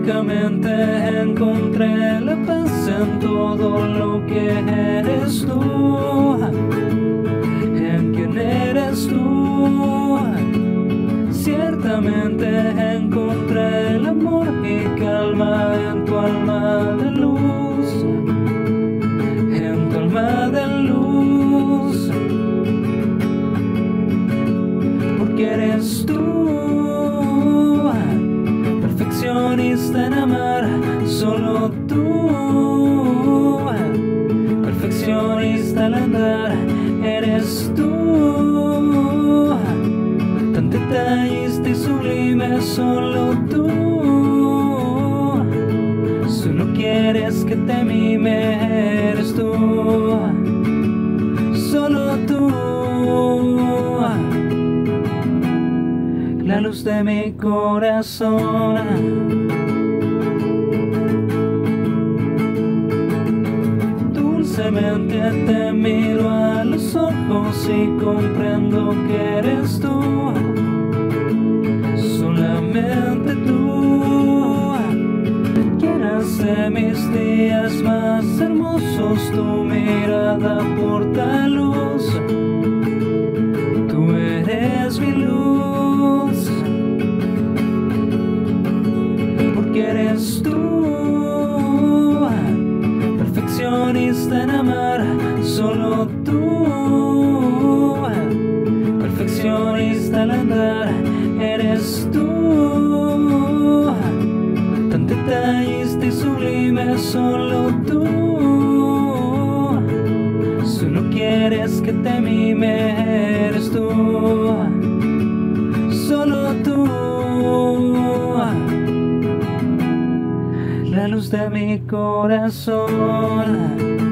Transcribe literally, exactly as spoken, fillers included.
Únicamente encontré la paz en todo lo que eres tú, en quién eres tú. Ciertamente encontré el amor y calma en tu alma de luz, en tu alma de luz, porque eres tú, perfeccionista en amar, solo tú, perfeccionista al andar, eres tú, tan detallista y sublime, solo tú, solo quieres que te mime, eres tú, solo tú, la luz de mi corazón. Dulcemente te miro a los ojos y comprendo que eres tú, solamente tú, quien hace mis días más hermosos. Tu mirada porta luz, tú eres mi luz, porque eres tú, perfeccionista en amar, solo tú, perfeccionista al andar, eres tú, tan detallista y sublime, solo tú, solo quieres que te mime, eres tú, solo tú, la luz de mi corazón.